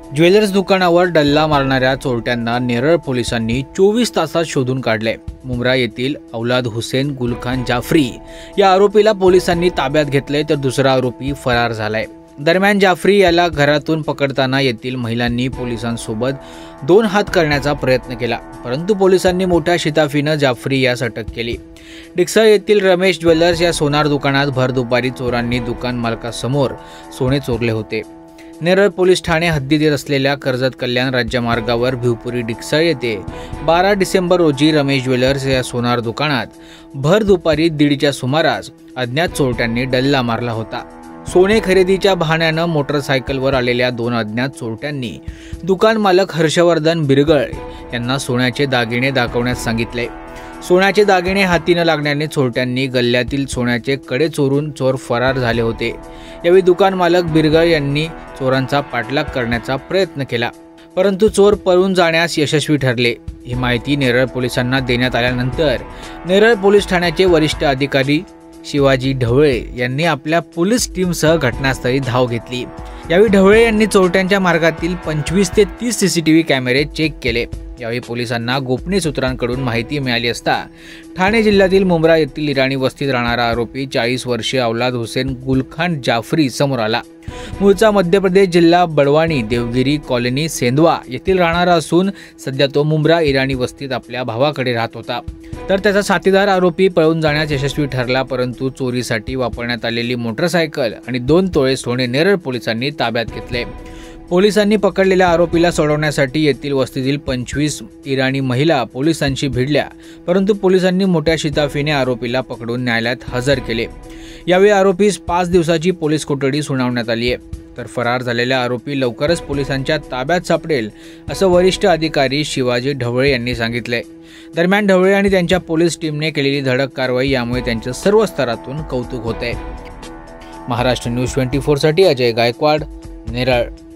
Jewellers दुकानावर डल्ला मारणाऱ्या चोरट्यांना नेरळ पोलिसांनी 24 तासात शोधून काढले। मुंब्रा येथील औलाद हुसेन गुलखान जाफरी या आरोपीला पोलिसांनी ताब्यात घेतले, तर दुसरा आरोपी फरार झालाय। दरम्यान जाफरी याला घरातून पकडताना येथील महिलांनी पोलिसांसोबत दोन हात करण्याचा प्रयत्न केला, परंतु पोलिसांनी मोठ्या शिताफीने जाफरी यास अटक केली। डिक्सळ येथील रमेश ज्वेलर्स या सोनार दुकानात भर दुपारी चोरांनी दुकान मालकासमोर सोने चोरले होते। नेरळ पोलीस ठाणे हद्दीत असलेल्या कर्जत कल्याण राज्यमार्गावर भिवपुरी डिक्सळ येथे 12 डिसेंबर रोजी रमेश ज्वेलर्स या सोनार दुकानात भर दुपारी 1:30च्या सुमारास अज्ञात चोरट्यांनी डल्ला मारला होता। सोने खरेदीच्या बहाण्यानं मोटरसायकलवर आलेल्या दोन अज्ञात चोरट्यांनी दुकान मालक हर्षवर्धन बिरगळ यांना सोन्याचे दागिने दाखवण्यास सांगितले। सोन्याचे दागिने हाती न लागल्याने चोरट्यांनी गल्ल्यातील सोन्याचे कडे चोरून चोर फरार झाले होते। यावेळी दुकान मालक बिरगळ यांनी चोरांचा पाठलाग करण्याचा प्रयत्न केला, परंतु चोर पळून जाण्यास यशस्वी ठरले। ही माहिती नेरळ पोलिसांना देण्यात आल्यानंतर नेरळ पोलीस ठाण्याचे वरिष्ठ अधिकारी शिवाजी ढवळे यांनी आपल्या पोलीस टीमसह घटनास्थळी धाव घेतली। यावेळी ढवळे यांनी चोरट्यांच्या मार्गातील 25 ते 30 सीसीटीव्ही कॅमेरे चेक केले। यावेळी पोलिसांना गोपनीय सूत्रांकडून माहिती मिळाली असता ठाणे जिल्ह्यातील मुंब्रा येथील इराणी वस्तीत राहणारा आरोपी 40 वर्षीय औलाद हुसेन गुलखान जाफरी समोर आला। मूळचा मध्य प्रदेश जिल्हा बडवानी देवगिरी कॉलनी सेंदवा येथील राहणारा असून सध्या तो मुंब्रा इराणी वस्तीत आपल्या भावाकडे राहत होता, तर त्याचा साथीदार आरोपी पळून जाण्यास यशस्वी ठरला, परंतु चोरीसाठी वापरण्यात आलेली मोटरसायकल आणि 2 तोळे सोने नेरळ पोलिसांनी ताब्यात घेतले। पोलिसांनी पकडलेल्या आरोपीला सोडवण्यासाठी येथील वस्तीतील 25 इराणी महिला पोलिसांशी भिडल्या, परंतु पोलिसांनी मोठ्या शिताफीने आरोपीला पकडून न्यायालयात हजर केले। यावेळी आरोपीस 5 दिवसाची पोलीस कोठडी सुनावण्यात आली आहे, तर फरार झालेला आरोपी लवकरच पोलिसांच्या ताब्यात सापडेल असं वरिष्ठ अधिकारी शिवाजी ढवळे यांनी सांगितले। दरम्यान ढवळे आणि त्यांच्या पोलीस टीमने केलेली धडक कारवाई यामुळे त्यांच्या सर्व स्तरातून कौतुक होत आहे। महाराष्ट्र न्यूज 24 साठी अजय गायकवाड, नेरळ।